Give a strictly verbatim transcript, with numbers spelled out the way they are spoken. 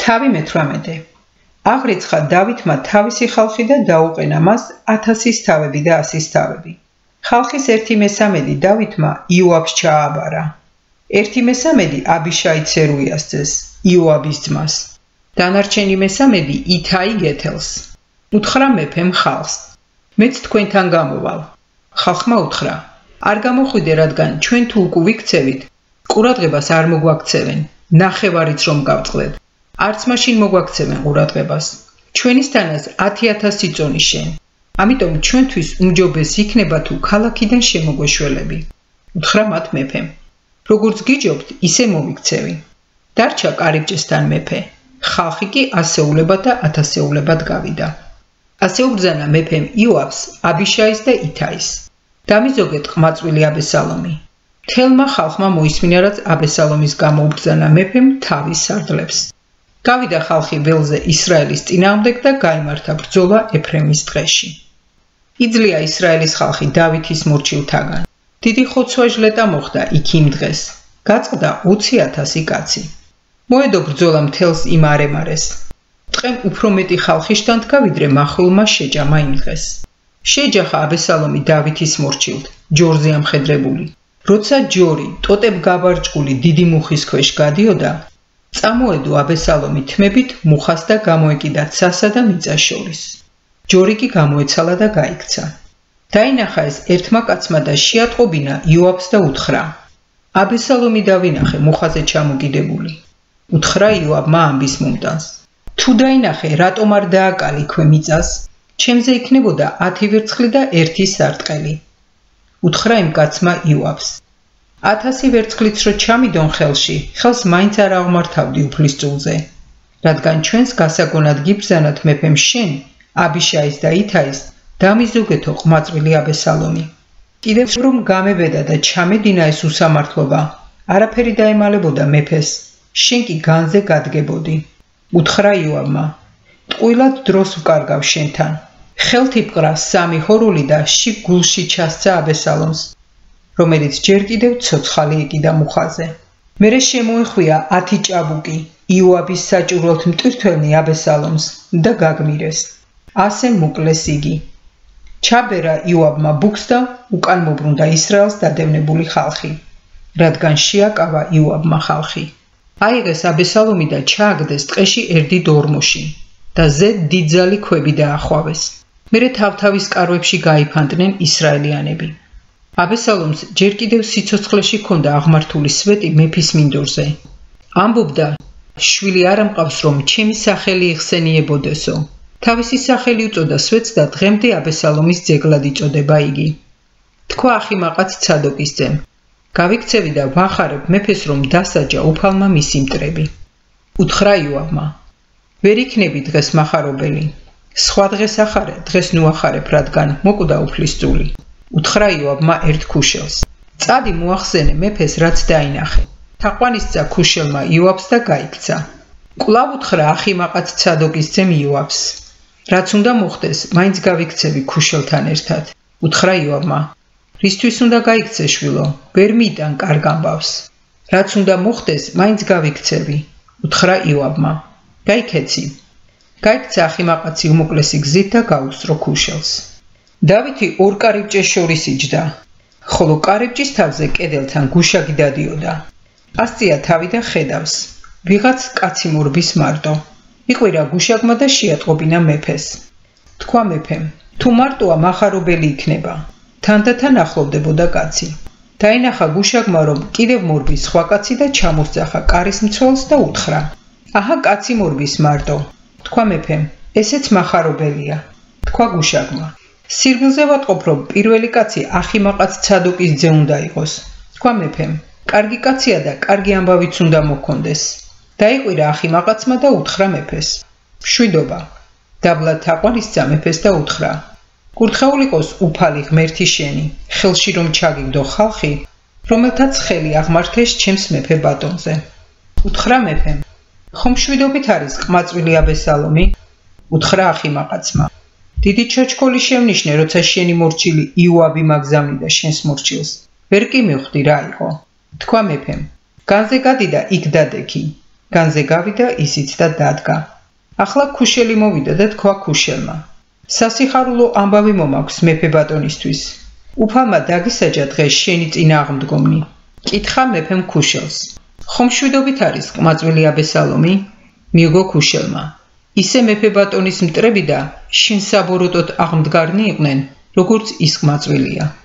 თავი მეთვრამეტე. აღრიცხა დავითმა თავისი ხალხი და დაუყენა მას ათასის თავები და ასის თავები. ხალხის ერთი მესამედი დავითმა იოაბს ჩააბარა. ერთი მესამედი აბიშაი ცერუიას ძეს, იოაბის ძმას. დანარჩენი მესამედი ითაი გეთელს. უთხრა მეფემ ხალხს. მეც თქვენთან გამოვალ. ხალხმა უთხრა. არ გამოხვიდე, რადგან ჩვენ თუ უკუ ვიქცევით, ყურადღებას არ მოგვაქცევენ, ნახევარიც რომ გავწყდეთ. არც მაშინ მოგვაქცევენ ყურადღებას. ჩვენისთანაც ათი ათასი წონი შენ. ამიტომ ჩვენთვის უმჯობეს იქნება თუ ქალაქიდან შემოგვეშველები. უთხრა მათ მეფემ. როგორც გიჯობთ, ისე მოვიქცევი. დარჩა კარიბჭესთან მეფე. ხალხი კი ასეულებად და ათასეულებად გავიდა. ასე უბრძანა მეფემ იოაბს, აბიშაის და ითაის. დამიზოგეთ ყმაწვილი აბესალომი. მთელმა ხალხმა მოისმინა, რაც აბესალომის გამო უბრძანა მეფემ თავის სარდლებს. გავიდა ხალხი ველზე ისრაელის წინააღმდეგ და გაიმართა ბრძოლა ეფრემის ტყეში. იძლია ისრაელის ხალხი დავითის მორჩილთაგან. დიდი ხოცვა-ჟლეტა მოხდა იქ იმ დღეს. გაწყდა ოცი ათასი კაცი. მოედო ბრძოლა მთელს იმ არემარეს. ტყემ უფრო მეტი ხალხი შთანთქა, ვიდრე მახვილმა შეჭამა იმ დღეს. შეეჯახა აბესალომი დავითის მორჩილთ, ჯორზე ამხედრებული. როცა ჯორი ტოტებ გაბარჭკული დიდი მუხის ქვეშ გადიოდა, წამოედო აბესალომი თმებით მუხას და გამოეკიდა ცასა და მიწას შორის. ჯორი კი გამოეცალა და გაიქცა. დაინახა ეს ერთმა კაცმა და შეატყობინა იოაბს და უთხრა. აბესალომი დავინახე მუხაზე ჩამოკიდებული. უთხრა იოაბმა ამბის მომტანს. თუ დაინახე, რატომ არ დააკალი ქვე მიწას? ჩემზე იქნებოდა ათი ვერცხლი და ერთი სარტყელი. უთხრა იმ კაცმა იოაბს. ათასი ვერცხლიც რო ჩამიდონ ხელში, ხელს მაინც არ აღმართავდი უფლისწულზე. რადგან ჩვენს გასაგონად გიბრძანოთ მეფემ შენ, აბიშაის და ითაის, დამიზოგეთო ყმაწვილი აბესალომი. კიდევ რომ გამებედა და ჩამედინა ეს უსამართლობა, არაფერი დაემალებოდა მეფეს, შენ კი განზე გადგებოდი. უთხრა იოაბმა. ტყუილად დროს ვკარგავ შენთან. ხელთ იპყრა სამი ჰორული და შიგ გულში ჩასცა აბესალომს, რომელიც ჯერ კიდევ ცოცხალი ეკიდა მუხაზე. მერე შემოეხვია ათი ჭაბუკი იოაბის საჭურველთ მტვირთველნი აბესალომს და გაგმირეს. ასე მოკლეს იგი. ჩაბერა იოაბმა ბუქს და უკან მობრუნდა ისრაელს დადევნებული ხალხი, რადგან შეაკავა იოაბმა ხალხი. აიღეს აბესალომი და ჩააგდეს ტყეში ერდიდ ორმოში და ზედ დიდძალი ქვები დაახვავეს. მერე თავთავის კარვებში გაიფანტნენ ისრაელიანები. აბესალომს ჯერ კიდევ სიცოცხლეში ჰქონდა აღმართული სვეტი მეფის მინდორზე. ამბობდა, შვილი არ ამყავს, რომ ჩემი სახელი იხსენიებოდესო. თავისი სახელი უწოდა სვეტს და დღემდე აბესალომის ძეგლად იწოდება იგი. თქვა ახიმაყაც ცადოკის ძემ. გავიქცევი და ვახარებ მეფეს, რომ დასაჯა უფალმა მისი მტრები. უთხრა იოაბმა. ვერ იქნები დღეს მახარობელი. სხვა დღეს ახარე, დღეს ნუახარებ, რადგან მოკვდა უფლისწული. უთხრა იოაბმა ერთ ქუშელს. წადი მოახსენე მეფეს, რაც დაინახე. თაყვანისცა ქუშელმა იოაბს და გაიქცა. კვლავ უთხრა ახიმაყაც ცადოკის ძემ იოაბს. რაც უნდა მოხდეს, მაინც გავიქცევი ქუშელთან ერთად. უთხრა იოაბმა. რისთვის უნდა გაიქცე შვილო, ვერ მიიტან კარგ ამბავს. რაც უნდა მოხდეს, მაინც გავიქცევი. უთხრა იოაბმა. გაიქეცი. გაიქცა ახიმაყაცი უმოკლესი გზით და გაუსწრო ქუშელს. დავითი ორ კარიბჭეს შორის იჯდა, ხოლო კარიბჭის თავზე კედელთან გუშაგი დადიოდა. ასწია თავი და ხედავს. ვიღაც კაცი მორბის მარტო. იყვირა გუშაგმა და შეატყობინა მეფეს. თქვა მეფემ, თუ მარტოა მახარობელი იქნება. თანდათან ახლოვდებოდა კაცი. დაინახა გუშაგმა, რომ კიდევ მორბის სხვა კაცი და ჩამოსძახა კარის მცველს და უთხრა. აჰა კაცი მორბის მარტო. თქვა მეფემ, ესეც მახარობელია. თქვა გუშაგმა. სირგილზე ვატყობ, რომ პირველი კაცი ახიმაყაც ცადოკის ძე უნდა იყოს. თქვა მეფემ, კარგი კაცია და კარგი ამბავიც უნდა მოქონდეს. დაიყვირა ახიმაყაცმა და უთხრა მეფეს. მშვიდობა. დაბლა თაყვანისცა მეფეს და უთხრა. კურთხეულ იყოს უფალი ღმერთი შენი, ხელში რომ ჩაგიგდო ხალხი, რომელთაც ხელი აღმართეს ჩემს მეფე ბატონზე. უთხრა მეფემ. ხომ მშვიდობით არის ყმაწვილი აბესალომი? უთხრა ახიმაყაცმა. დიდი ჩაჩქოლი შევნიშნე, როცა შენი მორჩილი იოაბი მაგზავნიდა შენს მორჩილს. ვერ კი მივხვდი რა იყო. თქვა მეფემ. განზე გადი და იქ დადექი. განზე გავიდა ისიც და დადგა. ახლა ქუშელი მოვიდა და თქვა ქუშელმა: სასიხარულო ამბავი მომაქვს მეფე ბატონისთვის. უფალმა დაგისაჯა დღეს შენი წინააღმდგომნი. კითხა მეფემ ქუშელს: ხომ მშვიდობით არის ყმაწვილი აბესალომი? მიუგო ქუშელმა: ისე მეფე ბატონის მტრები და შენ საბოროტოდ აღმდგარნი იყვნენ, როგორც ის ყმაწვილია.